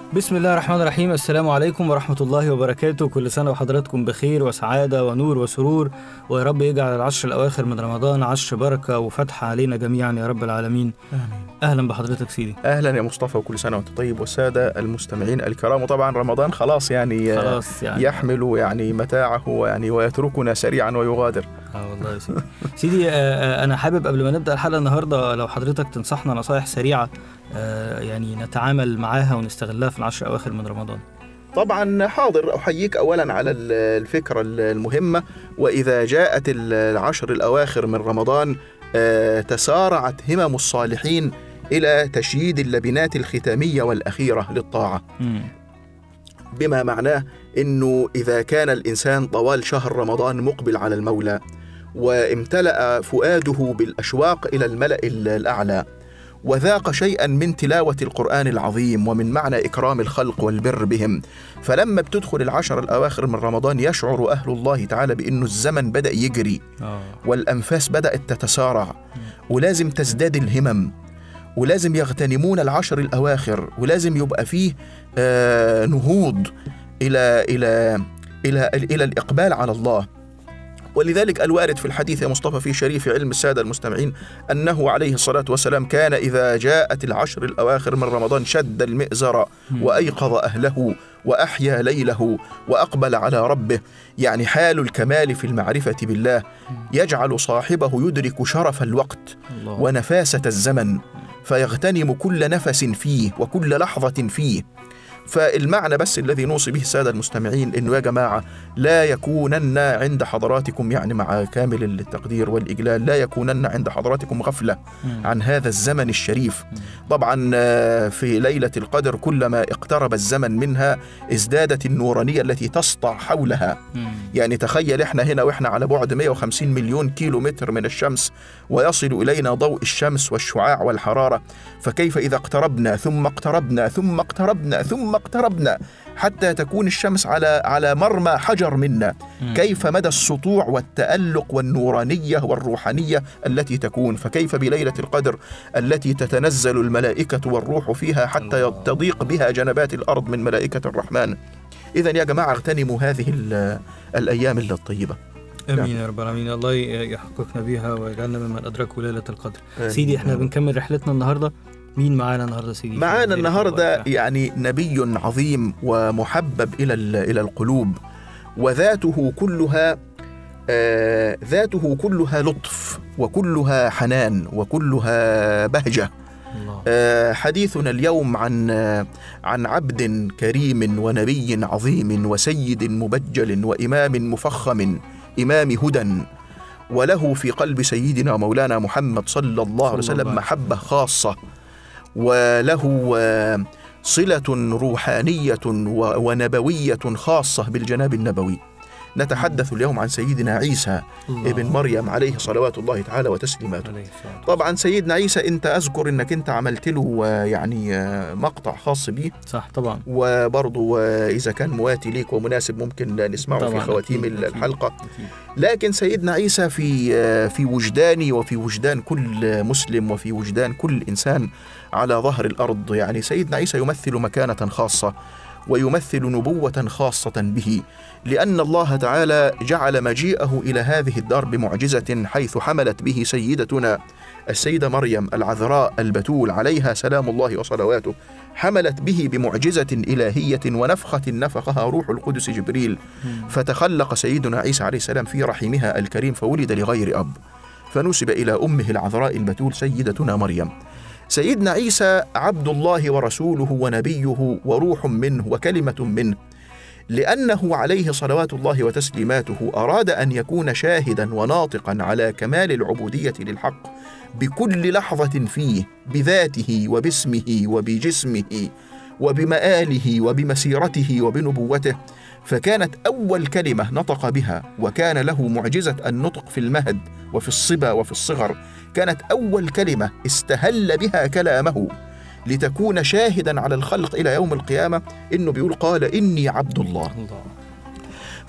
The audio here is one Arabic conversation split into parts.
بسم الله الرحمن الرحيم. السلام عليكم ورحمة الله وبركاته. كل سنة وحضراتكم بخير وسعادة ونور وسرور، ويا رب يجعل العشر الأواخر من رمضان عشر بركة وفتح علينا جميعا يا رب العالمين. آمين. أهلا بحضرتك سيدي. أهلا يا مصطفى، وكل سنة وأنت طيب، والسادة المستمعين الكرام. وطبعا رمضان خلاص يعني يحمل يعني متاعه يعني ويتركنا سريعا ويغادر. والله يا سيدي. سيدي أنا حابب قبل ما نبدأ الحلقة النهاردة لو حضرتك تنصحنا نصائح سريعة يعني نتعامل معاها ونستغلها في العشر الأواخر من رمضان. طبعا حاضر. أحييك أولا على الفكرة المهمة. وإذا جاءت العشر الأواخر من رمضان تسارعت همم الصالحين إلى تشييد اللبنات الختامية والأخيرة للطاعة. بما معناه أنه إذا كان الإنسان طوال شهر رمضان مقبل على المولى وامتلأ فؤاده بالأشواق إلى الملأ الأعلى، وذاق شيئا من تلاوة القرآن العظيم ومن معنى إكرام الخلق والبر بهم، فلما بتدخل العشر الأواخر من رمضان يشعر أهل الله تعالى بأنه الزمن بدأ يجري والأنفاس بدأت تتسارع، ولازم تزداد الهمم، ولازم يغتنمون العشر الأواخر، ولازم يبقى فيه نهوض إلى الإقبال على الله. ولذلك الوارد في الحديث يا مصطفى في شريف علم السادة المستمعين أنه عليه الصلاة والسلام كان إذا جاءت العشر الأواخر من رمضان شد المئزر وأيقظ أهله وأحيا ليله وأقبل على ربه. يعني حال الكمال في المعرفة بالله يجعل صاحبه يدرك شرف الوقت ونفاسة الزمن، فيغتنم كل نفس فيه وكل لحظة فيه. فالمعنى بس الذي نوصي به السادة المستمعين إنه يا جماعة لا يكونن عند حضراتكم، يعني مع كامل التقدير والإجلال، لا يكونن عند حضراتكم غفلة عن هذا الزمن الشريف. طبعا في ليلة القدر كلما اقترب الزمن منها ازدادت النورانية التي تسطع حولها. يعني تخيل احنا هنا واحنا على بعد 150 مليون كيلو متر من الشمس ويصل إلينا ضوء الشمس والشعاع والحرارة، فكيف إذا اقتربنا ثم اقتربنا ثم اقتربنا ثم اقتربنا حتى تكون الشمس على مرمى حجر منا، كيف مدى السطوع والتألق والنورانية والروحانية التي تكون. فكيف بليلة القدر التي تتنزل الملائكة والروح فيها حتى تضيق بها جنبات الأرض من ملائكة الرحمن. إذن يا جماعة اغتنموا هذه الأيام الطيبة. امين يا رب العالمين. الله يحققنا بها ويجعلنا ممن أدركوا ليلة القدر. سيدي احنا بنكمل رحلتنا النهاردة. مين معانا النهارده سيدي؟ معانا النهارده يعني نبي عظيم ومحبب الى القلوب، وذاته كلها لطف وكلها حنان وكلها بهجة. حديثنا اليوم عن عبد كريم ونبي عظيم وسيد مبجل وإمام مفخم، إمام هدى، وله في قلب سيدنا مولانا محمد صلى الله عليه وسلم محبة خاصة، وله صلة روحانية ونبوية خاصة بالجناب النبوي. نتحدث اليوم عن سيدنا عيسى ابن مريم عليه صلوات الله تعالى وتسليماته. طبعا سيدنا عيسى انت اذكر انك انت عملت له يعني مقطع خاص به، صح طبعا، وبرضه اذا كان مواتي ليك ومناسب ممكن نسمعه في خواتيم الحلقة. لكن سيدنا عيسى في وجداني وفي وجدان كل مسلم وفي وجدان كل إنسان على ظهر الأرض، يعني سيدنا عيسى يمثل مكانة خاصة ويمثل نبوة خاصة به، لأن الله تعالى جعل مجيئه إلى هذه الدار بمعجزة، حيث حملت به سيدتنا السيدة مريم العذراء البتول عليها سلام الله وصلواته، حملت به بمعجزة إلهية ونفخة نفخها روح القدس جبريل، فتخلق سيدنا عيسى عليه السلام في رحمها الكريم، فولد لغير أب، فنسب إلى أمه العذراء البتول سيدتنا مريم. سيدنا عيسى عبد الله ورسوله ونبيه وروح منه وكلمة منه، لأنه عليه صلوات الله وتسليماته أراد أن يكون شاهدا وناطقا على كمال العبودية للحق بكل لحظة فيه، بذاته وباسمه وبجسمه وبمآله وبمسيرته وبنبوته. فكانت أول كلمة نطق بها، وكان له معجزة النطق في المهد وفي الصبا وفي الصغر، كانت أول كلمة استهل بها كلامه لتكون شاهدا على الخلق إلى يوم القيامة، إنه بيقول قال إني عبد الله.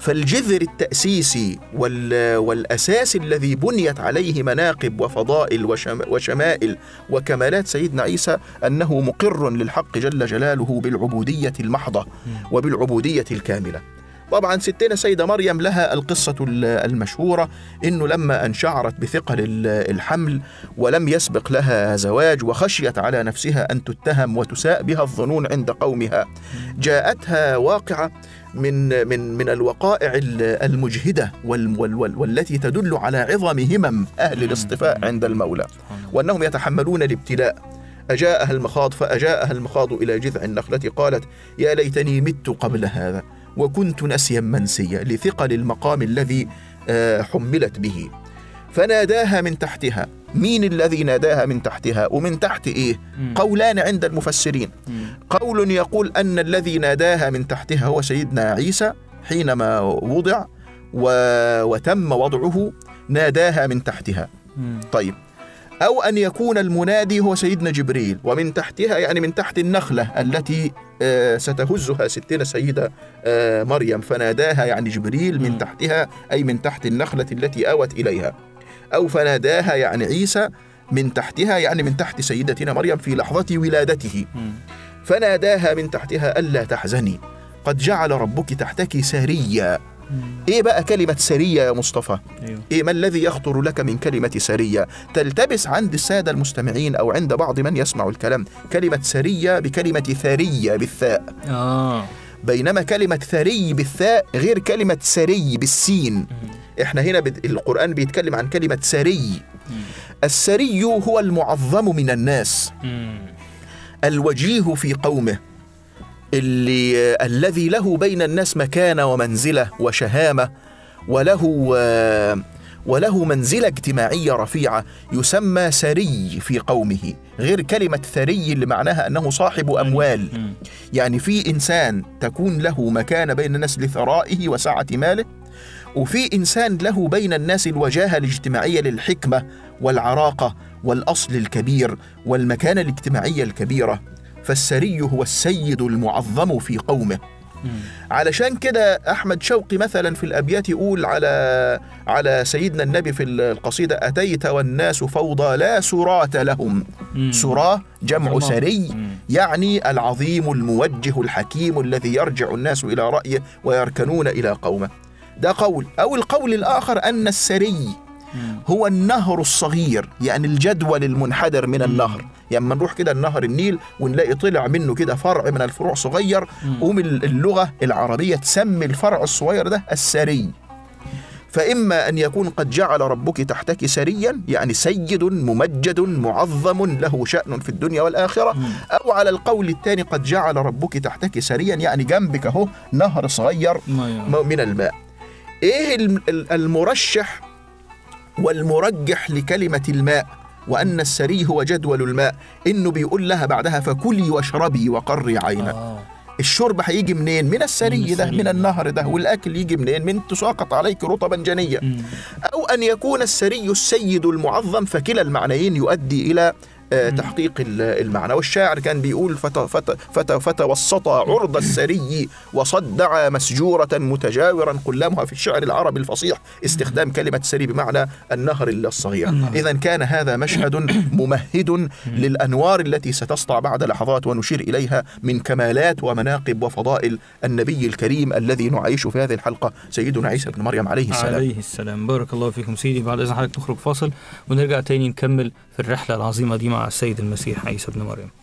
فالجذر التأسيسي والأساس الذي بنيت عليه مناقب وفضائل وشمائل وكمالات سيدنا عيسى أنه مقر للحق جل جلاله بالعبودية المحضة وبالعبودية الكاملة. طبعا ستنا سيدة مريم لها القصة المشهورة إنه لما أن شعرت بثقل الحمل ولم يسبق لها زواج وخشيت على نفسها أن تتهم وتساء بها الظنون عند قومها، جاءتها واقعة من الوقائع المجهدة والتي تدل على عظم همم أهل الاصطفاء عند المولى، وأنهم يتحملون الابتلاء. أجاءها المخاض فأجاءها المخاض إلى جذع النخلة قالت يا ليتني مت قبل هذا وكنت نسيا منسيا لثقل المقام الذي حملت به. فناداها من تحتها. مين الذي ناداها من تحتها ومن تحت إيه؟ قولان عند المفسرين. قول يقول أن الذي ناداها من تحتها هو سيدنا عيسى حينما وضع وتم وضعه ناداها من تحتها. طيب، أو أن يكون المنادي هو سيدنا جبريل ومن تحتها يعني من تحت النخلة التي ستهزها ستنا سيدة مريم، فناداها يعني جبريل من تحتها أي من تحت النخلة التي آوت إليها، أو فناداها يعني عيسى من تحتها يعني من تحت سيدتنا مريم في لحظة ولادته. فناداها من تحتها ألا تحزني قد جعل ربك تحتك سريا. إيه بقى كلمة سرية يا مصطفى؟ إيه ما الذي يخطر لك من كلمة سرية؟ تلتبس عند السادة المستمعين أو عند بعض من يسمع الكلام كلمة سرية بكلمة ثرية بالثاء، بينما كلمة ثري بالثاء غير كلمة سري بالسين. إحنا هنا القرآن بيتكلم عن كلمة سري. السري هو المعظم من الناس، الوجيه في قومه، الذي له بين الناس مكانة ومنزلة وشهامة، وله منزلة اجتماعية رفيعة، يسمى سري في قومه، غير كلمة ثري اللي معناها أنه صاحب أموال. يعني في إنسان تكون له مكانة بين الناس لثرائه وسعة ماله، وفي إنسان له بين الناس الوجاهة الاجتماعية للحكمة والعراقة والأصل الكبير والمكانة الاجتماعية الكبيرة. فالسري هو السيد المعظم في قومه. علشان كده أحمد شوقي مثلا في الأبيات يقول على سيدنا النبي في القصيدة أتيت والناس فوضى لا سرات لهم. سراه جمع سري، يعني العظيم الموجه الحكيم الذي يرجع الناس إلى رأيه ويركنون إلى قومه. ده قول. أو القول الآخر أن السري هو النهر الصغير، يعني الجدول المنحدر من النهر. يعني لما نروح كده النهر النيل ونلاقي طلع منه كده فرع من الفروع صغير، اللغة العربية تسمي الفرع الصغير ده السري. فإما أن يكون قد جعل ربك تحتك سريا، يعني سيد ممجد معظم له شأن في الدنيا والآخرة، أو على القول الثاني قد جعل ربك تحتك سريا، يعني جنبك اهو نهر صغير من الماء. إيه المرشح والمرجح لكلمة الماء وأن السري هو جدول الماء؟ إنه بيقول لها بعدها فكلي واشربي وقري عينا. الشرب هيجي منين؟ من السري ده، من النهر ده. والأكل يجي منين؟ من تساقط عليك رطبا جنيا. أو أن يكون السري السيد المعظم، فكلا المعنيين يؤدي إلى تحقيق المعنى. والشاعر كان بيقول فتوسط عرض السري وصدع مسجورة متجاورا قلامها. في الشعر العربي الفصيح استخدام كلمة سري بمعنى النهر الصغير. إذن كان هذا مشهد ممهد للأنوار التي ستسطع بعد لحظات ونشير إليها من كمالات ومناقب وفضائل النبي الكريم الذي نعيش في هذه الحلقة، سيدنا عيسى بن مريم عليه السلام. بارك الله فيكم سيدي. بعد إذن حضرتك نخرج فاصل ونرجع تاني نكمل في الرحلة العظيمة دي مع السيد المسيح عيسى بن مريم.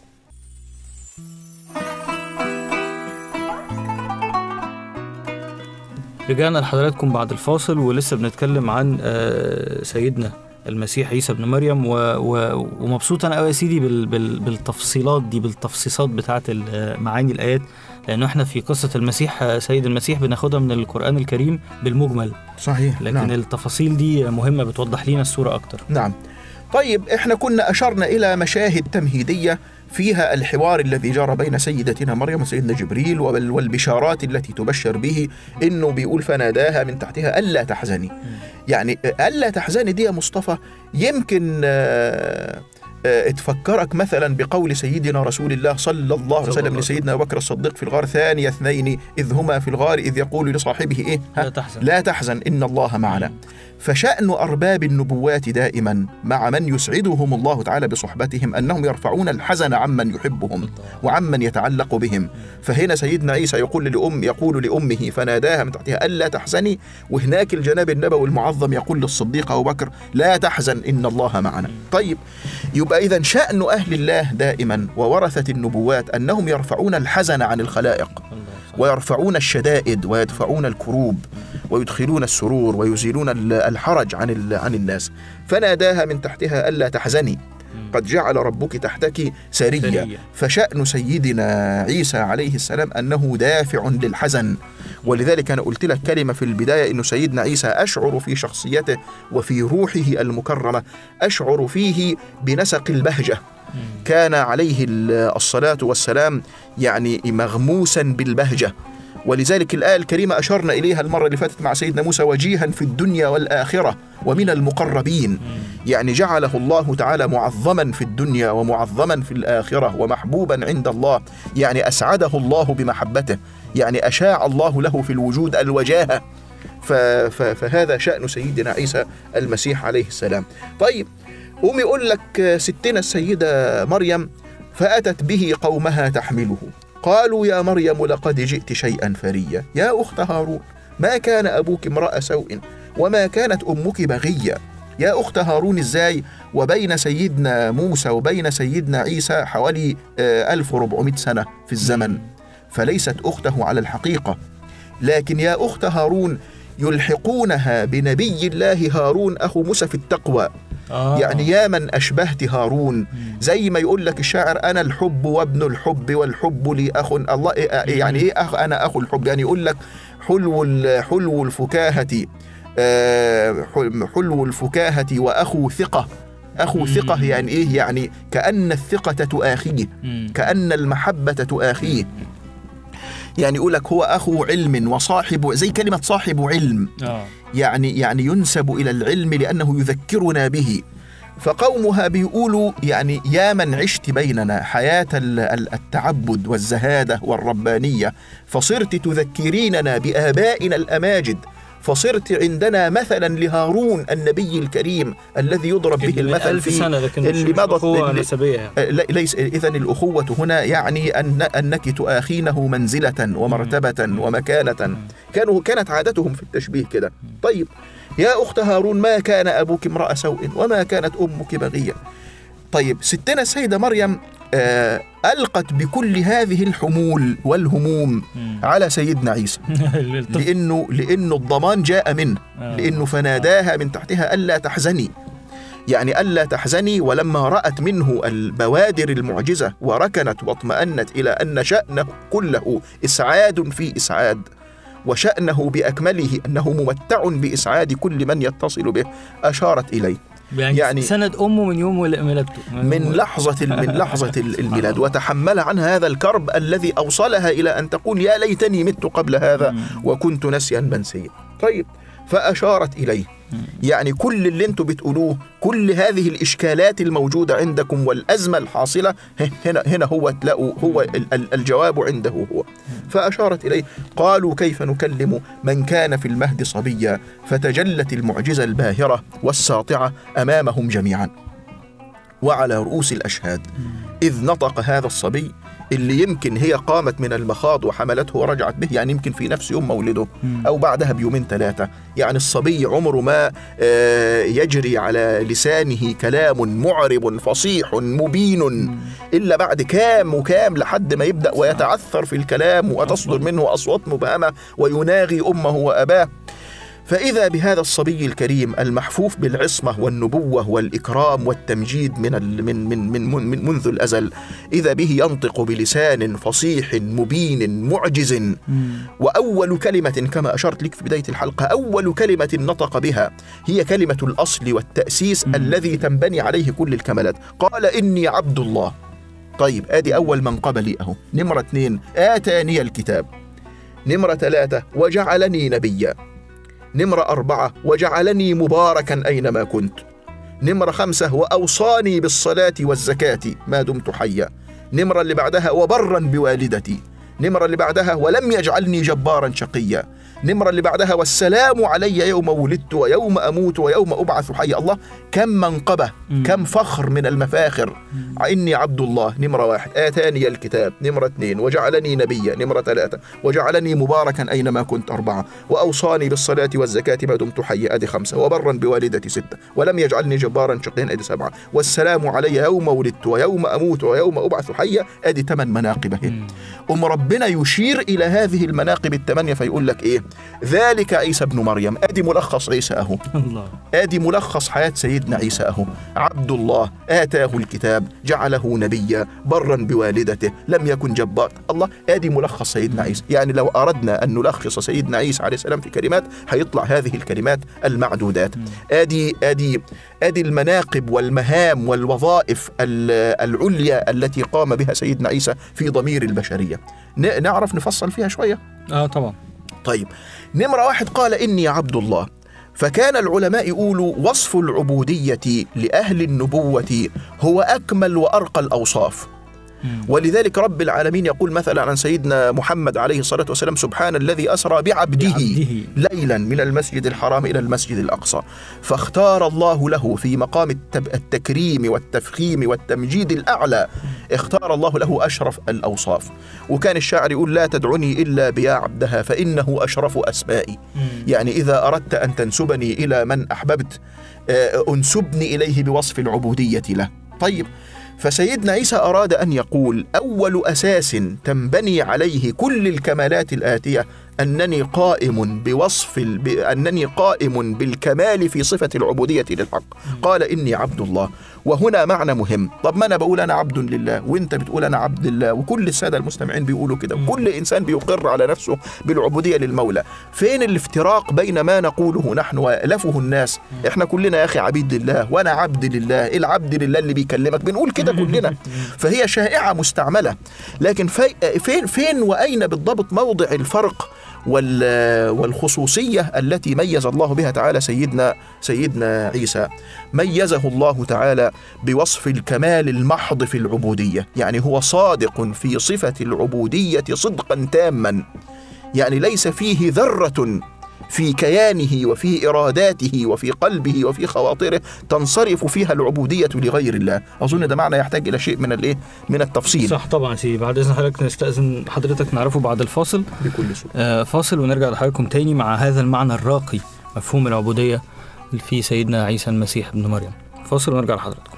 رجعنا لحضراتكم بعد الفاصل ولسه بنتكلم عن سيدنا المسيح عيسى بن مريم، ومبسوط أنا قوي يا سيدي بالتفصيلات دي، بالتفصيصات بتاعة معاني الآيات، لأنه احنا في قصة المسيح سيد المسيح بناخدها من القرآن الكريم بالمجمل. صحيح. لكن نعم. التفاصيل دي مهمة بتوضح لنا الصورة أكتر. نعم. طيب، احنا كنا أشرنا إلى مشاهد تمهيدية فيها الحوار الذي جرى بين سيدتنا مريم وسيدنا جبريل والبشارات التي تبشر به، إنه بيقول فناداها من تحتها ألا تحزني. يعني ألا تحزني دي يا مصطفى يمكن تفكرك مثلا بقول سيدنا رسول الله صلى الله عليه وسلم لسيدنا أبو بكر الصديق في الغار: ثاني اثنين إذ هما في الغار إذ يقول لصاحبه إيه؟ لا تحزن إن الله معنا. فشأن أرباب النبوات دائما مع من يسعدهم الله تعالى بصحبتهم أنهم يرفعون الحزن عمن يحبهم وعمن يتعلق بهم. فهنا سيدنا عيسى يقول لأمه فناداها من تحتها ألا تحزني، وهناك الجناب النبوي المعظم يقول للصديق أبو بكر لا تحزن إن الله معنا. طيب، يبقى إذن شأن أهل الله دائما وورثة النبوات أنهم يرفعون الحزن عن الخلائق ويرفعون الشدائد ويدفعون الكروب ويدخلون السرور ويزيلون الحرج عن الناس. فناداها من تحتها ألا تحزني قد جعل ربك تحتك سريا. فشأن سيدنا عيسى عليه السلام أنه دافع للحزن. ولذلك أنا قلت لك كلمة في البداية أنه سيدنا عيسى أشعر في شخصيته وفي روحه المكرمة، أشعر فيه بنسق البهجة. كان عليه الصلاة والسلام يعني مغموسا بالبهجة. ولذلك الآية الكريمة أشرنا إليها المرة اللي فاتت مع سيدنا موسى: وجيها في الدنيا والآخرة ومن المقربين. يعني جعله الله تعالى معظما في الدنيا ومعظما في الآخرة ومحبوبا عند الله، يعني أسعده الله بمحبته، يعني أشاع الله له في الوجود الوجاهة. فهذا شأن سيدنا عيسى المسيح عليه السلام. طيب، يقول لك ستنا السيدة مريم: فأتت به قومها تحمله قالوا يا مريم لقد جئت شيئا فريا يا أخت هارون ما كان أبوك امرأ سوء وما كانت أمك بغيا. يا أخت هارون إزاي؟ وبين سيدنا موسى وبين سيدنا عيسى حوالي 1400 سنة في الزمن، فليست أخته على الحقيقة. لكن يا أخت هارون يلحقونها بنبي الله هارون أخو موسى في التقوى. يعني يا من أشبهت هارون، زي ما يقول لك الشاعر: أنا الحب وابن الحب والحب لي أخ. الله يعني إيه أخ؟ أنا أخو الحب، يعني يقول لك حلو الفكاهة، حلو الفكاهة وأخو ثقة. أخو ثقة يعني إيه؟ يعني كأن الثقة تؤاخيه، كأن المحبة تؤاخيه. يعني يقول لك هو أخو علم وصاحب، زي كلمة صاحب علم، يعني ينسب إلى العلم لأنه يذكرنا به. فقومها بيقولوا يعني يا من عشت بيننا حياة التعبد والزهادة والربانية، فصرت تذكريننا بآبائنا الأماجد، فصرت عندنا مثلا لهارون النبي الكريم الذي يضرب به المثل في اللي مضت. ليس إذن الأخوة هنا يعني أنك تؤاخينه منزلة ومرتبة ومكانة. كانت عادتهم في التشبيه كده. طيب، يا أخت هارون ما كان أبوك امرأ سوء وما كانت أمك بغيا. طيب، ستنا السيدة مريم ألقت بكل هذه الحمول والهموم على سيدنا عيسى لأنه الضمان جاء منه، لأنه فناداها من تحتها ألا تحزني، يعني ألا تحزني. ولما رأت منه البوادر المعجزة وركنت واطمأنت إلى أن شأنه كله إسعاد في إسعاد، وشأنه بأكمله أنه ممتع بإسعاد كل من يتصل به، أشارت إليه. يعني سند أمه من يوم ولادته، من لحظة الميلاد، وتحمل عن هذا الكرب الذي أوصلها إلى أن تقول يا ليتني مت قبل هذا وكنت نسيا منسيا. طيب، فأشارت إليه. يعني كل اللي انتوا بتقولوه، كل هذه الإشكالات الموجودة عندكم والأزمة الحاصلة هنا هو تلاقوا هو الجواب عنده هو. فأشارت إليه. قالوا كيف نكلم من كان في المهد صبيا، فتجلت المعجزة الباهرة والساطعة أمامهم جميعا وعلى رؤوس الأشهاد، إذ نطق هذا الصبي اللي يمكن هي قامت من المخاض وحملته ورجعت به، يعني يمكن في نفس يوم مولده أو بعدها بيومين ثلاثة. يعني الصبي عمره ما يجري على لسانه كلام معرب فصيح مبين إلا بعد كام وكام لحد ما يبدأ ويتعثر في الكلام وتصدر منه أصوات مبهمة ويناغي أمه وأباه. فإذا بهذا الصبي الكريم المحفوف بالعصمة والنبوة والإكرام والتمجيد من منذ الأزل، إذا به ينطق بلسان فصيح مبين معجز. وأول كلمة كما أشرت لك في بداية الحلقة، أول كلمة نطق بها هي كلمة الأصل والتأسيس الذي تنبني عليه كل الكمالات. قال إني عبد الله. طيب، آدي أول من قبلي أهو. نمرة 2 آتاني الكتاب. نمرة 3 وجعلني نبيا. نمرة 4 وجعلني مباركا أينما كنت. نمرة 5 وأوصاني بالصلاة والزكاة ما دمت حيا. نمرة اللي بعدها وبرا بوالدتي. نمرة اللي بعدها ولم يجعلني جبارا شقيا. نمرة اللي بعدها والسلام علي يوم ولدت ويوم أموت ويوم أبعث حيا. الله، كم منقبة، كم فخر من المفاخر. إني عبد الله. نمرة 1 آتاني الكتاب. نمرة 2 وجعلني نبيا. نمرة 3 وجعلني مباركا أينما كنت. 4 وأوصاني بالصلاة والزكاة ما دمت حيا. أدي 5 وبرا بوالدتي. 6 ولم يجعلني جبارا شقيا. أدي 7 والسلام علي يوم ولدت ويوم أموت ويوم أبعث حيا. أدي 8 مناقب. ربنا يشير إلى هذه المناقب ال8 فيقول لك إيه؟ ذلك عيسى ابن مريم. أدي ملخص عيسى أهو. الله. أدي ملخص حياة سيدنا عيسى أهو. عبد الله، آتاه الكتاب، جعله نبيا، برا بوالدته، لم يكن جبار. الله، أدي ملخص سيدنا عيسى. يعني لو أردنا أن نلخص سيدنا عيسى عليه السلام في كلمات هيطلع هذه الكلمات المعدودات. أدي المناقب والمهام والوظائف العليا التي قام بها سيدنا عيسى في ضمير البشرية. نعرف نفصل فيها شوية؟ طبعا. طيب، نمرة 1 قال إني عبد الله. فكان العلماء يقولوا وصف العبودية لأهل النبوة هو أكمل وأرقى الأوصاف. ولذلك رب العالمين يقول مثلا عن سيدنا محمد عليه الصلاة والسلام سبحان الذي أسرى بعبده ليلا من المسجد الحرام إلى المسجد الأقصى. فاختار الله له في مقام التكريم والتفخيم والتمجيد الأعلى، اختار الله له أشرف الأوصاف. وكان الشاعر يقول لا تدعني إلا بيا عبدها فإنه أشرف أسمائي. يعني إذا أردت أن تنسبني إلى من أحببت أنسبني إليه بوصف العبودية له. طيب، فسيدنا عيسى أراد أن يقول أول أساس تنبني عليه كل الكمالات الآتية أنني قائم بالكمال في صفة العبودية للحق. قال إني عبد الله. وهنا معنى مهم. طب ما أنا بقول أنا عبد لله وإنت بتقول أنا عبد الله وكل السادة المستمعين بيقولوا كده وكل إنسان بيقر على نفسه بالعبودية للمولى. فين الافتراق بين ما نقوله نحن ويألفه الناس؟ إحنا كلنا يا أخي عبيد لله وأنا عبد لله. العبد لله اللي بيكلمك بنقول كده كلنا. فهي شائعة مستعملة. لكن فين وأين بالضبط موضع الفرق والخصوصية التي ميز الله بها تعالى سيدنا عيسى؟ ميزه الله تعالى بوصف الكمال المحض في العبودية. يعني هو صادق في صفة العبودية صدقا تاما. يعني ليس فيه ذرة في كيانه وفي إراداته وفي قلبه وفي خواطره تنصرف فيها العبودية لغير الله. أظن ده معنى يحتاج إلى شيء من التفصيل. صح طبعا سيدي. بعد إذن حضرتك نستأذن حضرتك نعرفه بعد الفاصل بكل سهولة. فاصل ونرجع لحضراتكم تاني مع هذا المعنى الراقي مفهوم العبودية في سيدنا عيسى المسيح ابن مريم. فاصل ونرجع لحضراتكم.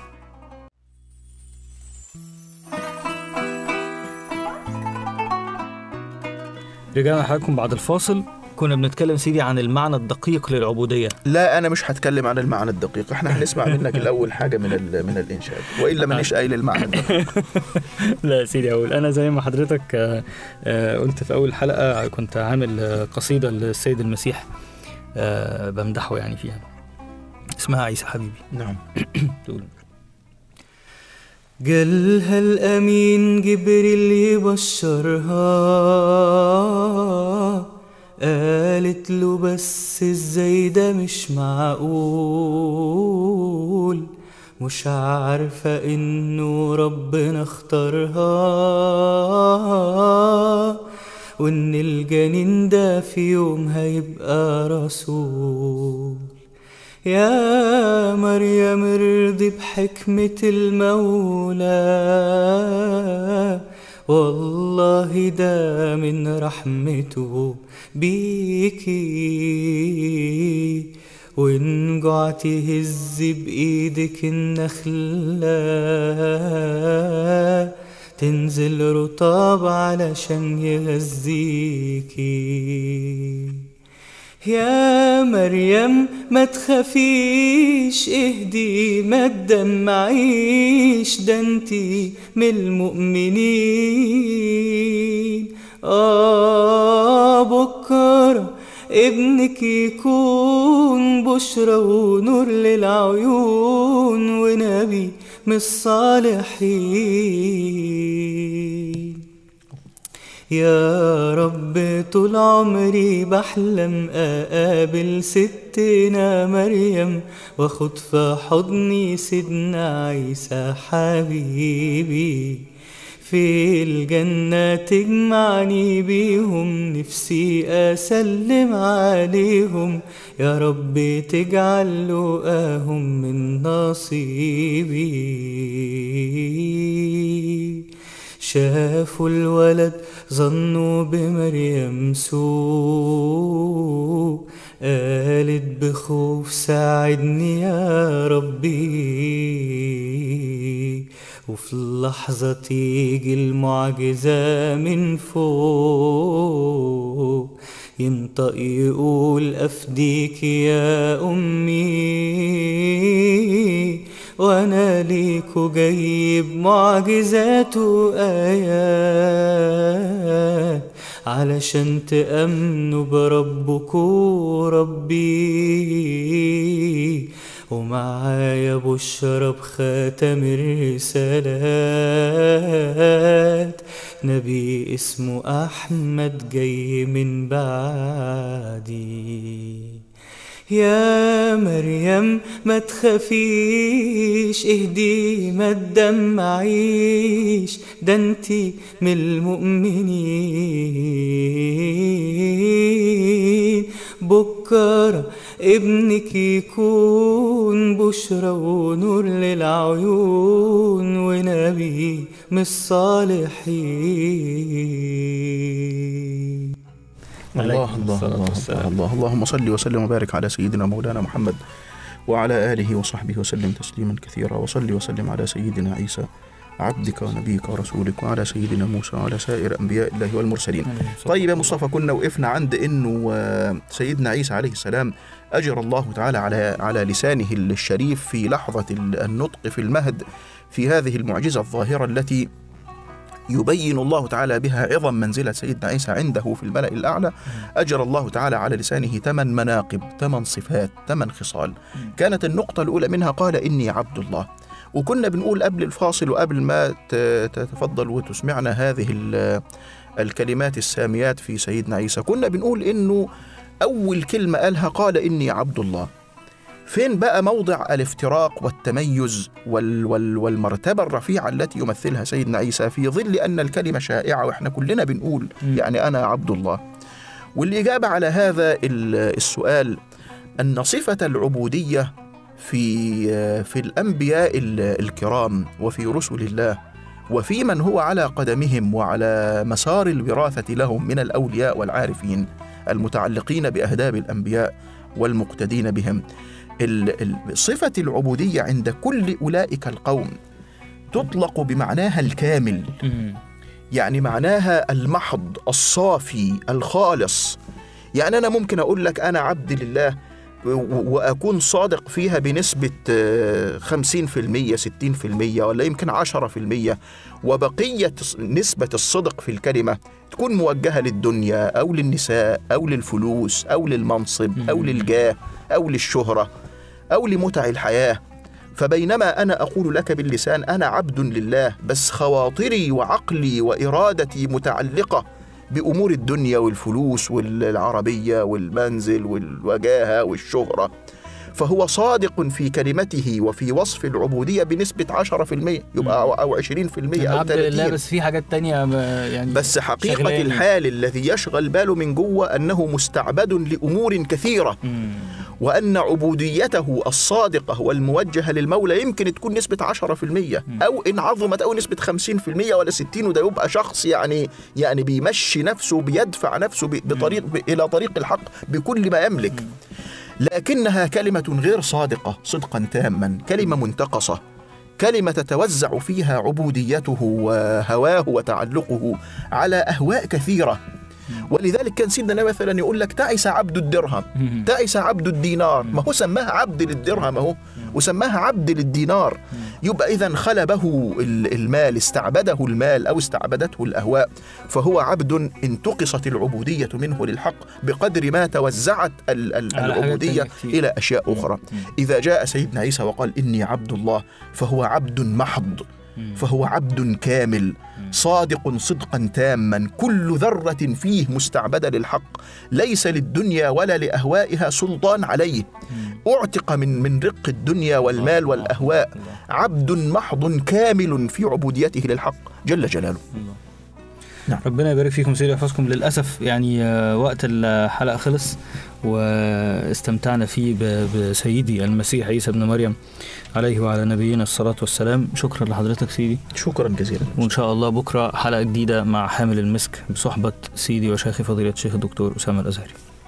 رجعنا لحضراتكم بعد الفاصل. كنا بنتكلم سيدي عن المعنى الدقيق للعبودية. لا، أنا مش هتكلم عن المعنى الدقيق. احنا هنسمع منك الأول حاجة من الإنشاد، وإلا مانيش قايل المعنى الدقيق. لا سيدي، أقول أنا زي ما حضرتك قلت في أول حلقة كنت عامل قصيدة للسيد المسيح بمدحه يعني فيها، اسمها عيسى حبيبي. نعم. تقول جالها الأمين جبريل يبشرها، قالت له بس ازاي ده مش معقول، مش عارفة انه ربنا اختارها وان الجنين ده في يوم هيبقى رسول. يا مريم ارضي بحكمة المولى، والله ده من رحمته بيكي، وإن جعتي هزي بإيدك النخلة تنزل رطاب علشان يغذيكي. يا مريم ما تخافيش اهدي ما تدمعيش، ده انتي من المؤمنين. بكرة ابنك يكون بشرى ونور للعيون ونبي من الصالحين. يا رب طول عمري بحلم أقابل ستنا مريم، واخد في حضني سيدنا عيسى حبيبي، في الجنة تجمعني بيهم، نفسي أسلم عليهم، يا رب تجعل لقاهم من نصيبي. شافوا الولد ظنوا بمريم سوء، قالت بخوف ساعدني يا ربي، وفي لحظة تيجي المعجزة من فوق، ينطق يقول أفديك يا أمي، وأنا ليكو جايب معجزات وآيات، علشان تأمنوا بربكو ربي، ومعايا بشرى بخاتم الرسالات، نبي اسمه أحمد جاي من بعدي. يا مريم ما تخافيش، اهدي ما تدمعيش، ده انتي من المؤمنين، بكرة ابنك يكون بشرى ونور للعيون، ونبي من الصالحين. الله الله الله الله. اللهم صل وسلم وبارك على سيدنا مولانا محمد وعلى آله وصحبه وسلم تسليما كثيرا. وصل وسلم على سيدنا عيسى عبدك ونبيك ورسولك، وعلى سيدنا موسى وعلى سائر أنبياء الله والمرسلين. طيب يا مصطفى، كنا وقفنا عند إنه سيدنا عيسى عليه السلام أجر الله تعالى على لسانه الشريف في لحظة النطق في المهد في هذه المعجزة الظاهرة التي يبين الله تعالى بها عظم منزلة سيدنا عيسى عنده في الملأ الأعلى. أجر الله تعالى على لسانه 8 مناقب، 8 صفات، 8 خصال. كانت النقطة الأولى منها قال إني عبد الله. وكنا بنقول قبل الفاصل وقبل ما تتفضل وتسمعنا هذه الكلمات الساميات في سيدنا عيسى، كنا بنقول إنه أول كلمة قالها قال إني عبد الله. فين بقى موضع الافتراق والتميز والمرتبة الرفيعة التي يمثلها سيدنا عيسى في ظل أن الكلمة شائعة وإحنا كلنا بنقول يعني أنا عبد الله؟ والإجابة على هذا السؤال أن صفة العبودية في الأنبياء الكرام وفي رسل الله وفي من هو على قدمهم وعلى مسار الوراثة لهم من الأولياء والعارفين المتعلقين بأهداب الأنبياء والمقتدين بهم، صفة العبودية عند كل أولئك القوم تطلق بمعناها الكامل، يعني معناها المحض الصافي الخالص. يعني أنا ممكن أقول لك أنا عبد لله وأكون صادق فيها بنسبة 50%، 60%، ولا يمكن 10%، وبقية نسبة الصدق في الكلمة تكون موجهة للدنيا أو للنساء أو للفلوس أو للمنصب أو للجاه أو للشهرة أو لمتع الحياة. فبينما أنا أقول لك باللسان أنا عبد لله، بس خواطري وعقلي وإرادتي متعلقة بأمور الدنيا والفلوس والعربية والمنزل والوجاهة والشهرة، فهو صادق في كلمته وفي وصف العبودية بنسبة 10%، يبقى أو 20% أو 30%. لله بس في حاجات تانية يعني بس حقيقة الحال الذي يشغل باله من جوه أنه مستعبد لأمور كثيرة، وأن عبوديته الصادقة والموجهة للمولى يمكن تكون نسبة 10%، أو إن عظمت أو نسبة 50% ولا 60%، وده يبقى شخص يعني بيمشي نفسه، بيدفع نفسه إلى طريق الحق بكل ما يملك. لكنها كلمة غير صادقة صدقا تاما، كلمة منتقصة، كلمة تتوزع فيها عبوديته وهواه وتعلقه على أهواء كثيرة. ولذلك كان سيدنا النبي مثلا يقول لك تعس عبد الدرهم، تعس عبد الدينار، ما هو سماها عبد للدرهم اهو وسماها عبد للدينار. يبقى إذن خلبه المال، استعبده المال أو استعبدته الأهواء، فهو عبد انتقصت العبودية منه للحق بقدر ما توزعت العبودية إلى أشياء أخرى. إذا جاء سيدنا عيسى وقال إني عبد الله، فهو عبد محض فهو عبد كامل صادق صدقا تاما، كل ذرة فيه مستعبدة للحق، ليس للدنيا ولا لأهوائها سلطان عليه، أعتق من رق الدنيا والمال والأهواء، عبد محض كامل في عبوديته للحق جل جلاله. نعم. ربنا يبارك فيكم سيدي ويحفظكم. للأسف يعني وقت الحلقة خلص، واستمتعنا فيه بسيدي المسيح عيسى ابن مريم عليه وعلى نبينا الصلاة والسلام. شكرا لحضرتك سيدي. شكرا جزيلا. وإن شاء الله بكرة حلقة جديدة مع حامل المسك بصحبة سيدي وشيخي فضيلة الشيخ الدكتور أسامة الأزهري.